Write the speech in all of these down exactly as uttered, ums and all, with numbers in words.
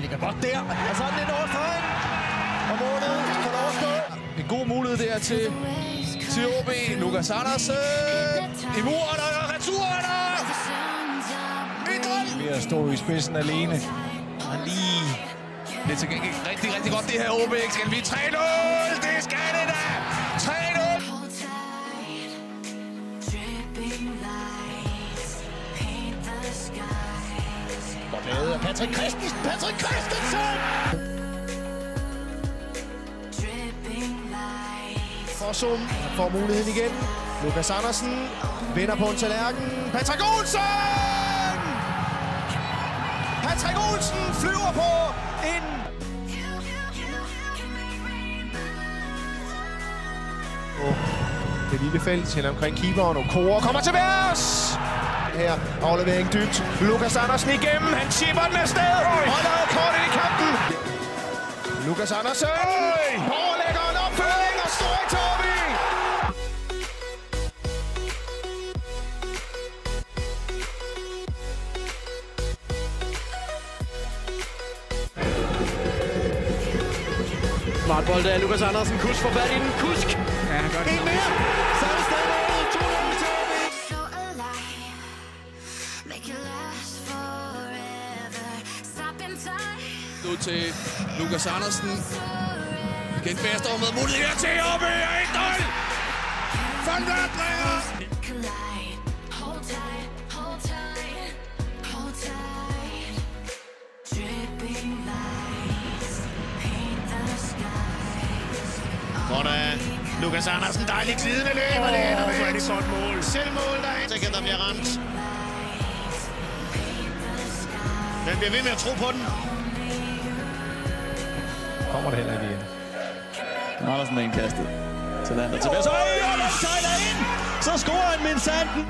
ligger godt der. Og sådan en overstregen. Og målet kan overstå. En god mulighed der til, til O B. Lukas Andersen. I muren og returen. Ved at stå i spidsen alene. Og lige... Det er til gengæld rigtig, rigtig godt det her O B. Skal vi tre nul? Det skal det da! tre nul! Godt lavet af Patrick Christensen. Patrick Christensen! Forsum får muligheden igen. Lukas Andersen vinder på en tallerken. Patrick Olsen! Patrick Olsen flyver på en... Oh, det lille felt til omkring keeperen, og Kåre kommer til værs! Her aflevering dybt. Lukas Andersen igennem, han chipper den afsted! Holder kortet i kampen! Lukas Andersen! Overlægger en opfølging og står i Torby! Smart bold af Lukas Andersen. Kusk for fat i den. Kusk! Ja, han gør det. En mere! Så er det stadig to nul til O B. Nu til Lukas Andersen. Igen bedste med mulighed her til O B. en nul! Van der Dreyer! Godt af Lukas Andersen. Dejligt glidende løb, og det ender med et godt mål. Selvmål derhen. Så kan der blive ramt. Den bliver ved med at tro på den. Kommer det heller ikke igen. Andersen med indkastet. Til landet tilbage. Så øj, den sejler ind! Så scorer han med sanden.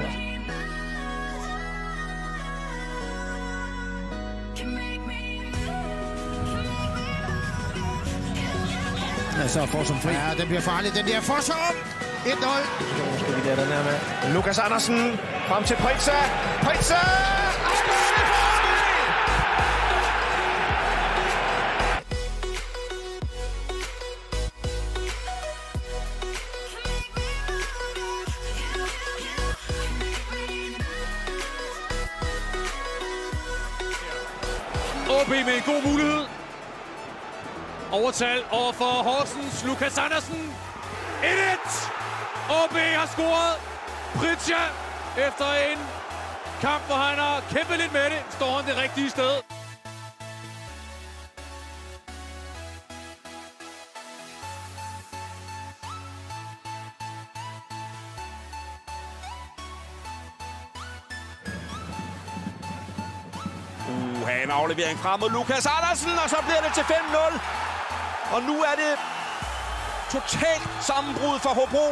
Ja, så får som fri. Ja, den bliver farlig. Den der Forsum. et nul. Skal vi der den her med? Lukas Andersen frem til Pritza. Pritza! O B med en god mulighed. Overtal over for Horsens. Lukas Andersen. et et. O B har scoret. Pritja efter en kamp, hvor han har kæmpet lidt med det, står han det rigtige sted. Uh, en aflevering frem mod Lukas Andersen, og så bliver det til fem nul. Og nu er det totalt sammenbrud for Hobro.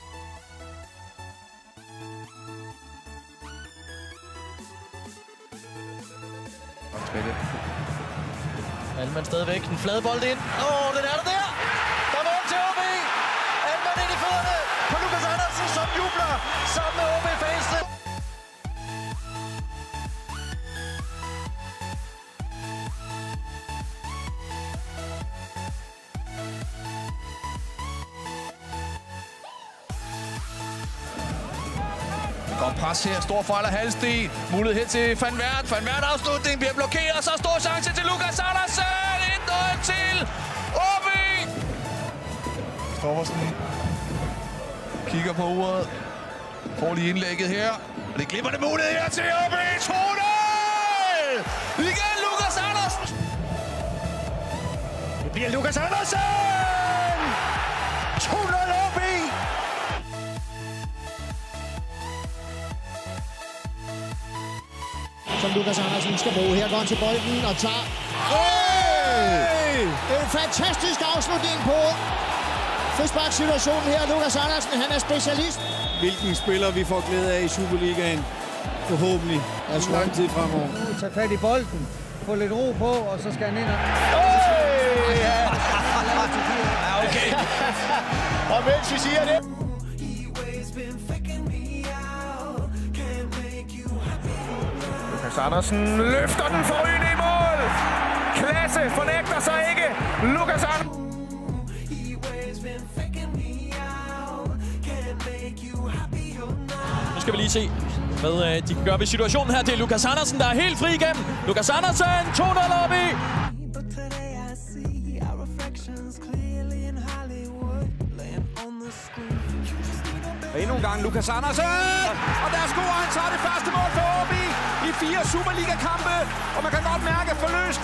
Alman stadigvæk. En fladbold ind. Åh, oh, den er der der! Der er mål til O B! Alman ind i fødderne på Lukas Andersen, som jubler sammen med O B-fansene. Godt pres her. Stor fejl af Halsten. Mulighed her til Van Wert. Van Wert afslutning bliver blokeret. Så stor chance til Lukas Andersen. et nul til O B. Stoffersen kigger på uret. Får lige indlægget her. Og det glipper det mulighed her til O B. to nul! Igen Lukas Andersen. Det bliver Lukas Andersen! to nul O B! Som Lukas Andersen skal bruge. Her går han til bolden og tager... Hey! Det er en fantastisk afslutning på frisparkssituationen her. Lukas Andersen, han er specialist. Hvilken spiller vi får glæde af i Superligaen. Forhåbentlig. Altså lang tid fremover. Tag fat i bolden, få lidt ro på, og så skal han ind og... Hey! Ja, okay. Og mens vi siger det... Lukas Andersen løfter den forrygende i mål. klasse fornægter sig ikke. Lucas Andersen. Nu skal vi lige se, hvad øh, de kan gøre ved situationen her. Det er Lucas Andersen, der er helt fri igennem. Lucas Andersen, to nul op i. Og endnu en gang Lucas Andersen, og der scorer han så det første mål for O B i fire Superliga-kampe, og man kan godt mærke forløst.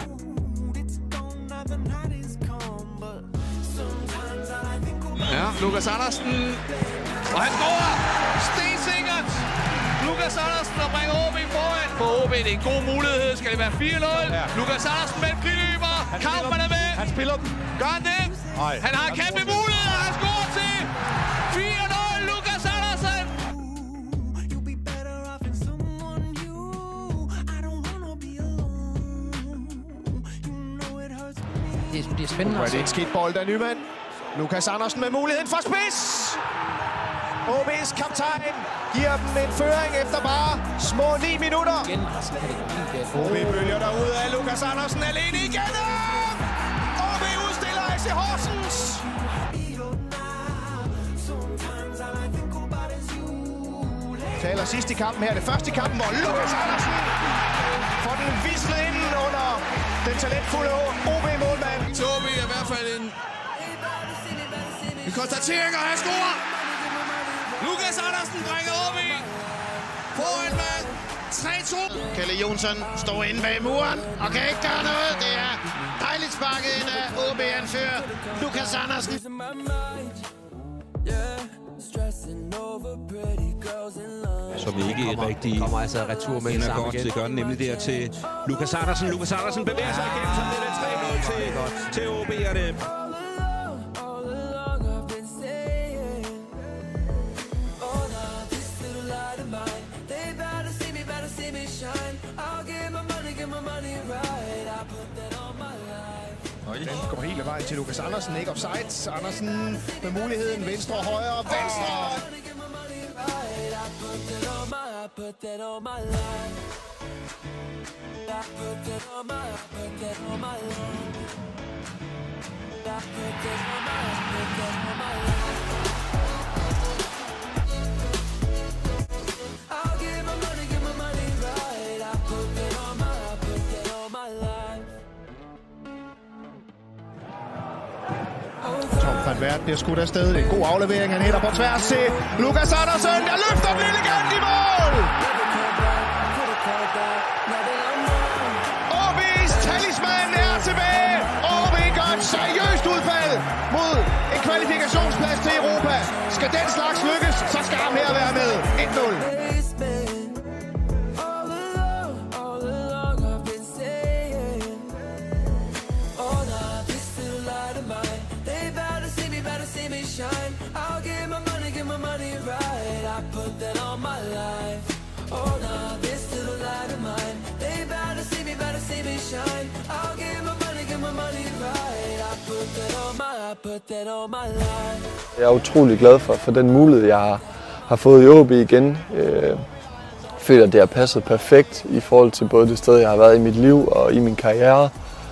Ja, Lucas Andersen, og han scorer stensikkert. Lucas Andersen, der bringer O B foran. For O B det er en god mulighed, skal det være fire nul. Ja. Lucas Andersen med en friløber, Kaufmann er med. Han spiller den. Gør han det? Nej. Han har en kæmpe mulighed, og han scorer til fire nul, Lucas Andersen. Det er, det er spændende. Nu er det et skidt bold af Nyman. Lucas Andersen med muligheden for spids. O B's kaptajn giver dem en føring efter bare små ni minutter. Igen, altså, kan det ikke O B bølger derude af Lucas Andersen alene igen. O B udstiller F C Horsens. Taler sidst i kampen her. Det første i kampen, hvor Lucas Andersen får den vislet ind under den talentfulde O B-målmand. Til O B er i hvert fald en, en konstatering, og han scorer. Lucas Andersen bringer O B foran med tre to. Kalle Jonsson står inde bag muren og kan ikke gøre noget. Det er dejligt sparket ind af O B-anfører Lucas Andersen. Som ikke kommer, rigtig kommer altså retur med ender godt til gør, nemlig der til Lucas Andersen. Lucas Andersen bevæger sig igennem, så det er tre nul til, til O B'erne. Den går hele vejen til Lucas Andersen, ikke offside. Andersen med muligheden venstre og højre, venstre. Tom van Wert bliver skudt afsted. Det er en god aflevering. Han hætter på tværs til Lucas Andersen. Der løfter den elegant i mål! O B's talisman er tilbage. O B gør et seriøst udfald mod en kvalifikationsplads til Europa. Skal den slags lykkes, så skal ham her være med. et nul. I'll get my money, get my money right. I put that on my life. Oh, now this little light of mine. They better see me, better see me shine. I'll get my money, get my money right. I put that on my, I put that on my life. Jeg er utrolig glad for, for den mulighed, jeg har, har fået i O B igen. Jeg føler, at det har passet perfekt i forhold til både det sted, jeg har været i mit liv og i min karriere.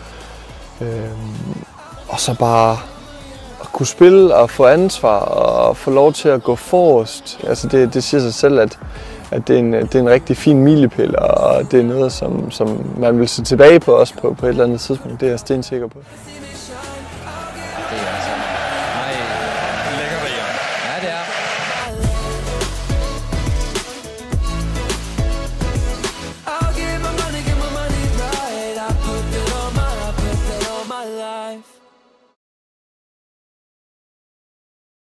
Og så bare at kunne spille og få ansvar og få lov til at gå forrest. Altså det, det siger sig selv, at, at det, er en, det er en rigtig fin milepæl, og det er noget, som, som man vil se tilbage på også på, på et eller andet tidspunkt. Det er jeg stensikker på.